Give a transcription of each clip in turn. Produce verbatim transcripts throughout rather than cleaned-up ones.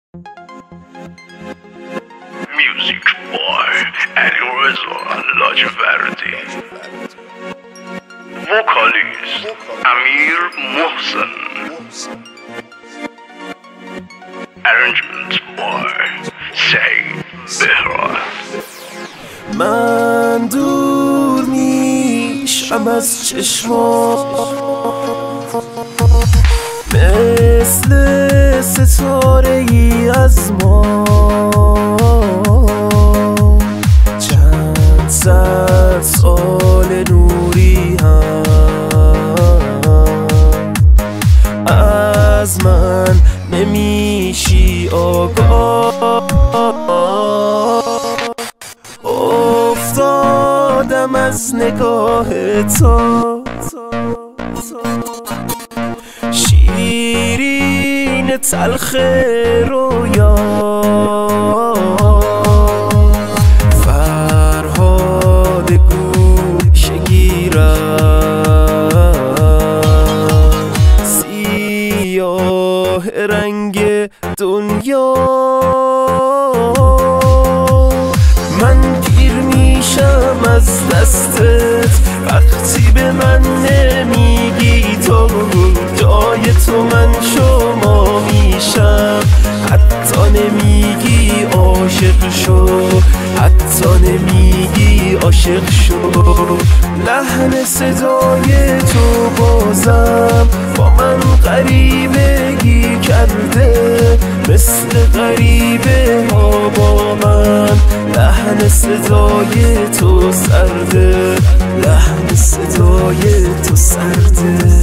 Music by Alireza Lajavardi. Vocalist Amir Mohsen. Arrangement by Saeed Behram. من دور میشم از چشمات مثل ستاره ای از ما، چند صد سال نوری هم از من نمیشی آگاه. افتادم از نگاه تو، شیرین تلخ رویا، فرهاد گوشه گیرم، سیاه رنگ دنیا. من پیر میشم از دستت وقتی به من نمیگی تو، جای تو من شما میشم، حتی نمیگی عاشق شو، حتی نمیگی عاشق شو. لحن صدای تو بازم با من غریبگی کرده، مثل غریبه ها با من. لحن صدای تو سرده، لحن صدای تو سرده.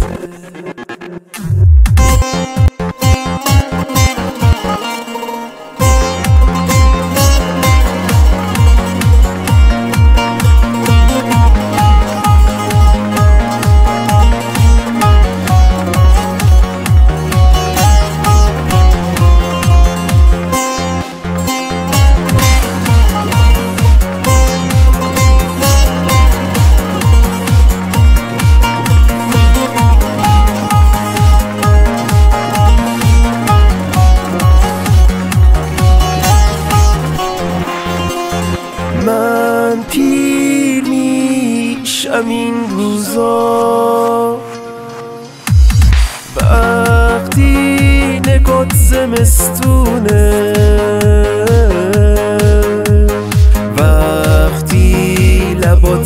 من پیر میشم این روزا وقتی نگات زمستونه، وقتی لبات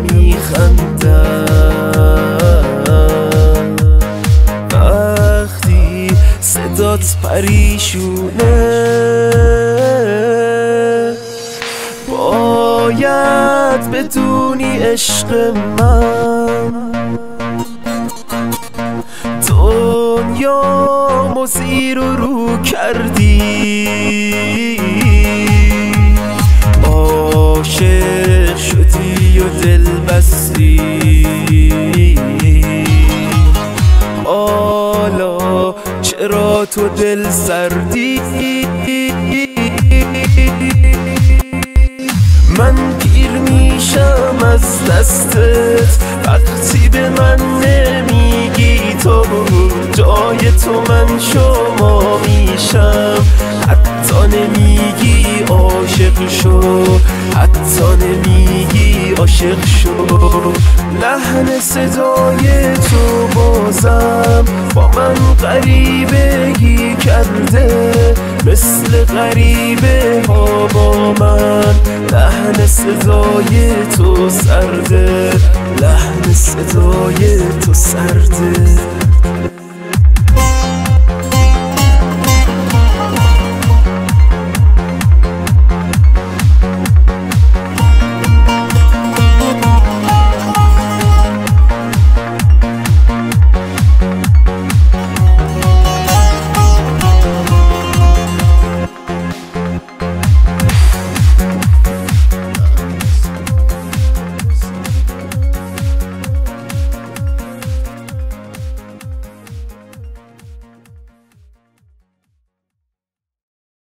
نمیخندن، وقتی صدات پریشونه. باید بدونی عشق من دنیا مو زیر و رو کردی، عاشق شدی و دل بستی. حالا چرا تو دل سردی؟ من پیر میشم از دستت وقتی به من نمیگی تو، جای تو من شما میشم، حتی نمیگی عاشق شو، حتی نمیگی عاشق شو. لحن صدای تو بازم با من غریبگی کرده، مثل غریبه ها با من. لحن صدای تو سرده، لحن صدای تو سرده.